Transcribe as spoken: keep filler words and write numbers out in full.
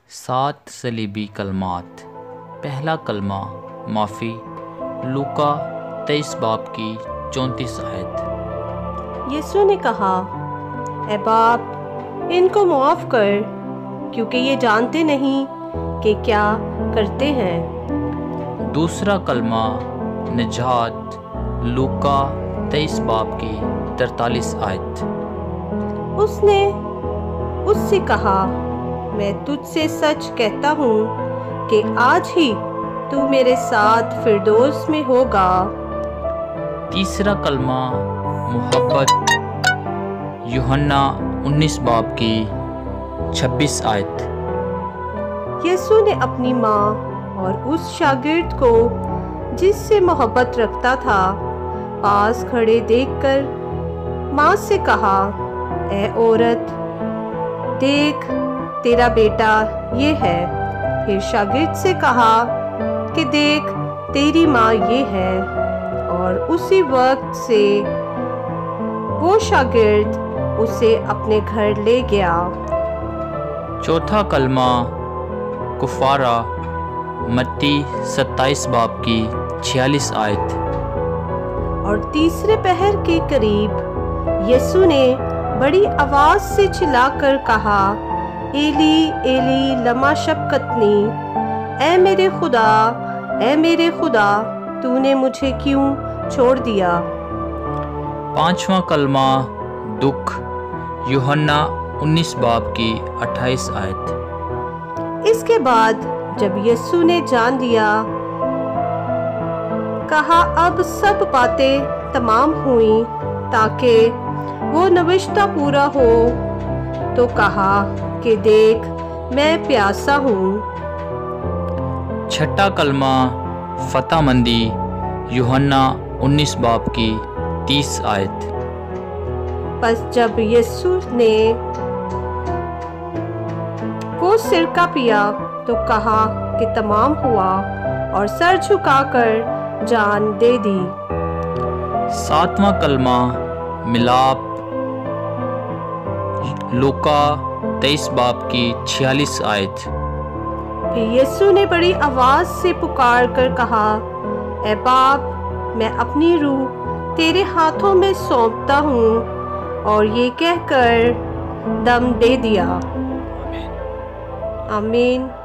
سات صلیبی کلمات۔ پہلا کلمہ معافی، لوکا تیئیس باب کی چونتیس آیت۔ یسوع نے کہا، اے باپ، ان کو معاف کر، کیونکہ یہ جانتے نہیں کہ کیا کرتے ہیں۔ دوسرا کلمہ نجات، لوکا تیئیس باب کی ترتالیس آیت۔ اس نے اس سے کہا، میں تجھ سے سچ کہتا ہوں کہ آج ہی تو میرے ساتھ فردوس میں ہوگا۔ تیسرا کلمہ محبت، یوحنا انیس باب کی چھبیس آیت۔ یسوع نے اپنی ماں اور اس شاگرد کو جس سے محبت رکھتا تھا پاس کھڑے دیکھ کر ماں سے کہا، اے عورت، دیکھ تیرا بیٹا یہ ہے۔ پھر شاگرد سے کہا کہ دیکھ تیری ماں یہ ہے، اور اسی وقت سے وہ شاگرد اسے اپنے گھر لے گیا۔ چوتھا کلمہ کفارہ، متی ستائیس باب کی چھیالیس آیت۔ اور تیسرے پہر کے قریب یسوع نے بڑی آواز سے چلا کر کہا، ایلی ایلی لما شبقتنی، اے میرے خدا اے میرے خدا تو نے مجھے کیوں چھوڑ دیا۔ پانچواں کلمہ دکھ، یوحنا انیس باب کی اٹھائیس آیت۔ اس کے بعد جب یسوع نے جان لیا، کہا اب سب باتیں تمام ہوئیں تاکہ وہ نوشتہ پورا ہو، تو کہا کہ دیکھ میں پیاسا ہوں۔ چھٹا کلمہ فتح مندی، یوحنا انیس باب کی تیس آیت۔ پس جب یسوع نے وہ سرکہ پیا تو کہا کہ تمام ہوا، اور سر جھکا کر جان دے دی۔ ساتواں کلمہ ملاپ، لوکا تیئیس باب کی چھیالیس آیت۔ پھر یسوع نے بڑی آواز سے پکار کر کہا، اے باپ، میں اپنی روح تیرے ہاتھوں میں سونپتا ہوں، اور یہ کہہ کر دم دے دیا۔ آمین۔